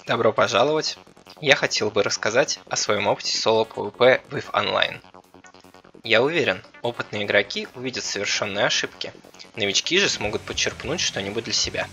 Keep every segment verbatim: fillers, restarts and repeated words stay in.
Добро пожаловать! Я хотел бы рассказать о своем опыте соло PvP в ив Online. Я уверен, опытные игроки увидят совершенные ошибки, новички же смогут подчерпнуть что-нибудь для себя.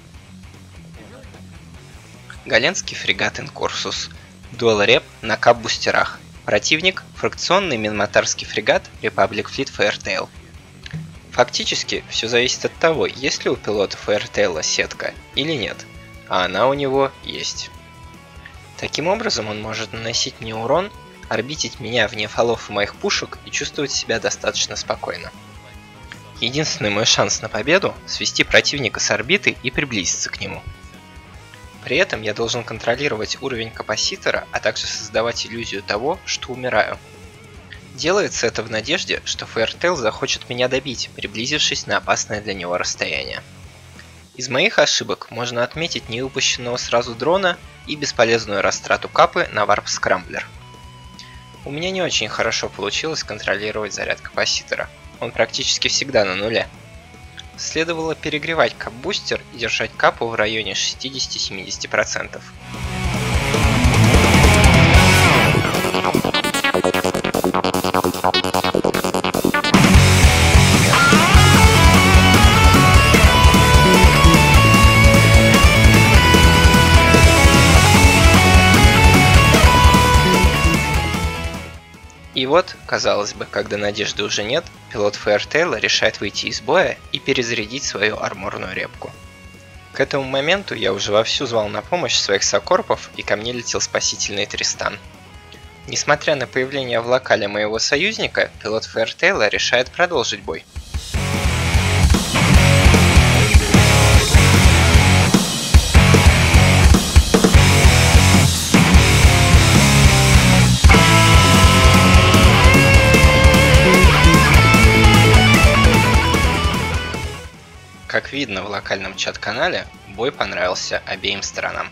Галенский фрегат Инкурсус. Дуал-реп на кап-бустерах. Противник – фракционный минматарский фрегат Republic Fleet Fairtail. Фактически, все зависит от того, есть ли у пилота Fairtail сетка или нет, а она у него есть. Таким образом, он может наносить мне урон, орбитить меня вне фолов и моих пушек и чувствовать себя достаточно спокойно. Единственный мой шанс на победу – свести противника с орбиты и приблизиться к нему. При этом я должен контролировать уровень капаситора, а также создавать иллюзию того, что умираю. Делается это в надежде, что Fairtail захочет меня добить, приблизившись на опасное для него расстояние. Из моих ошибок можно отметить невыпущенного сразу дрона и бесполезную растрату капы на варп-скрамблер. У меня не очень хорошо получилось контролировать заряд капаситора, он практически всегда на нуле. Следовало перегревать кап-бустер и держать капу в районе шестидесяти-семидесяти процентов. И вот, казалось бы, когда надежды уже нет, пилот Fairtail решает выйти из боя и перезарядить свою арморную репку. К этому моменту я уже вовсю звал на помощь своих сокорпов, и ко мне летел спасительный Тристан. Несмотря на появление в локале моего союзника, пилот Fairtail решает продолжить бой. Как видно в локальном чат-канале, бой понравился обеим сторонам.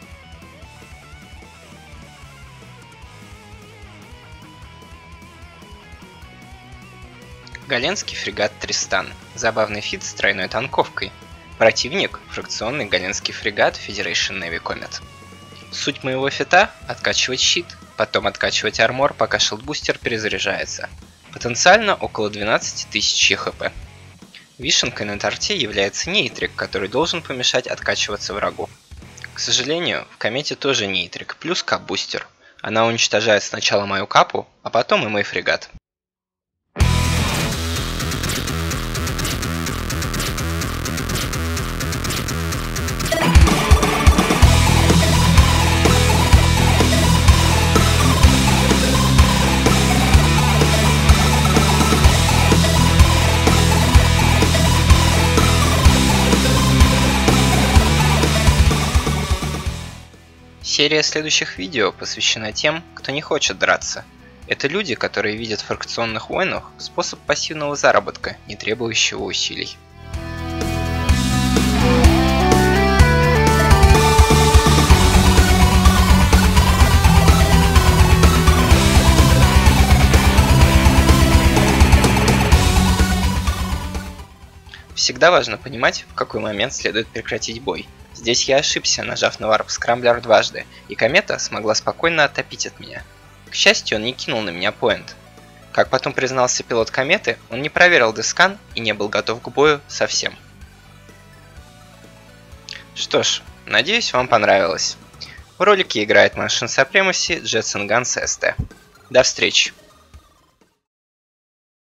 Галенский фрегат Тристан. Забавный фит с тройной танковкой. Противник – фракционный галенский фрегат Federation Navy Comet. Суть моего фита – откачивать щит, потом откачивать армор, пока шилдбустер перезаряжается. Потенциально около двенадцати тысяч хп. Вишенкой на торте является нейтрик, который должен помешать откачиваться врагу. К сожалению, в комете тоже нейтрик, плюс кап-бустер. Она уничтожает сначала мою капу, а потом и мой фрегат. Серия следующих видео посвящена тем, кто не хочет драться. Это люди, которые видят в фракционных войнах способ пассивного заработка, не требующего усилий. Всегда важно понимать, в какой момент следует прекратить бой. Здесь я ошибся, нажав на варп-скрамблер дважды, и комета смогла спокойно оттопить от меня. К счастью, он не кинул на меня поинт. Как потом признался пилот кометы, он не проверил дескан и не был готов к бою совсем. Что ж, надеюсь, вам понравилось. В ролике играет Machine Supremacy Jets and Guns эс тэ. До встречи!